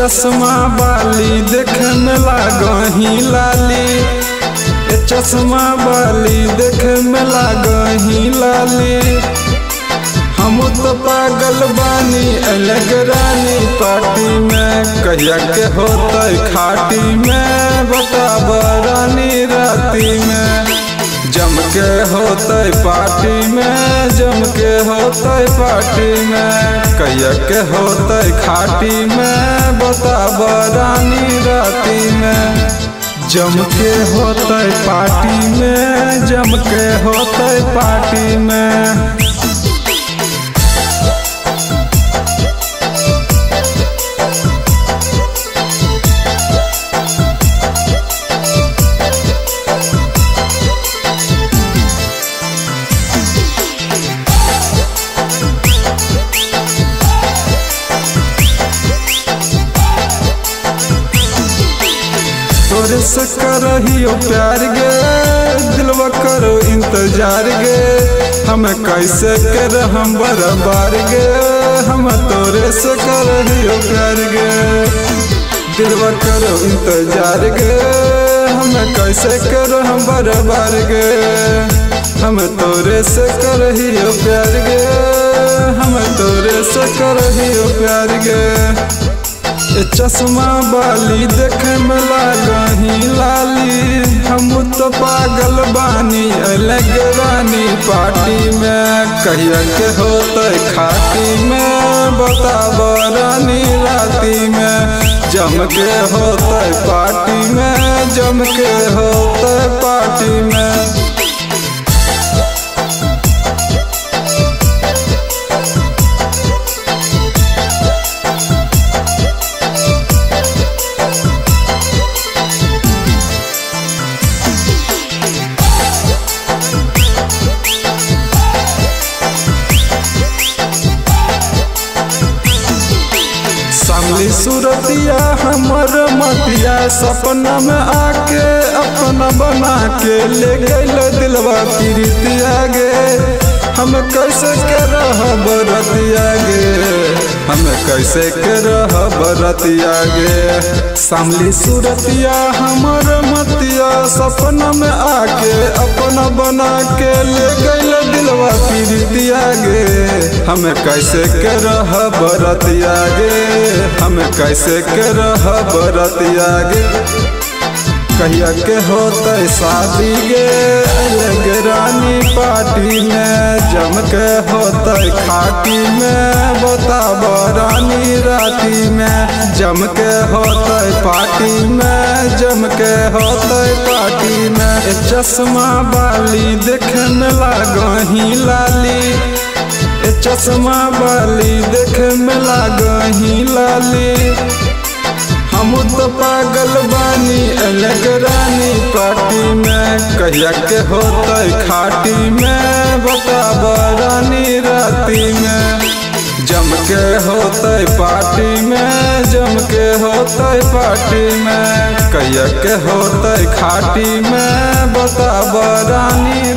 चश्मा बाली देखे में लागही लाली, चश्मा बाली देखे में लागही लाली। हम तो पागल बानी अलग रानी पार्टी में, कहिया के होता खाटी में बताब रानी राती में। जम के होता पार्टी में, जम के होता पार्टी में, कहिया के होता खाटी में बताब रानी राती में। जम के होता पार्टी में, जम के होता पार्टी में। तोरे से करहियो प्यार गे, दिलवा करो इंतजार गे। हमें कैसे कर हम बराबर गे, हम तोरे से करहियो प्यार गे। दिलवा करो इंतजार गे, हमें कैसे कर हम बराबर गे। हम तोरे से करहियो प्यार गे, हम तोरे से करहियो प्यार गे। चश्मा बाली देखे में लागही लाली, हम तो पागल बानी अलग रानी पार्टी में, कहिया के होता खाटी में बताब रानी राती में। जम के होता पार्टी में, जम के होता पार्टी में। सामली सूरतिया हमर मतिया, सपना में आके अपना बना के ले गइल दिलवा प्रीतिया गे। हम कैसे कर बरतिया गे, हम कैसे कर बरतिया गे। सामली सूरतिया हमर मतिया, सपना में आके अपना बना के ले गइल दिलवा प्रीतिया गे। हम कैसे कर बरतिया गे, हम कैसे कर बरतिया गे। कहिया के होता शादी गे अलग रानी पार्टी में, जम के होता खाटी में बताब रानी राती में। जम के होता पार्टी में, जम के होता पार्टी में। चश्मा बाली देखे में लागही लाली, चश्मा बाली देखे में लागही लाली। हम तो पागल बानी अलग रानी पार्टी में, कहिया के होता खाटी में बताब रानी राती में। जम के होता पार्टी में, जम के होता पार्टी में, कहिया के होता खाटी में बताब रानी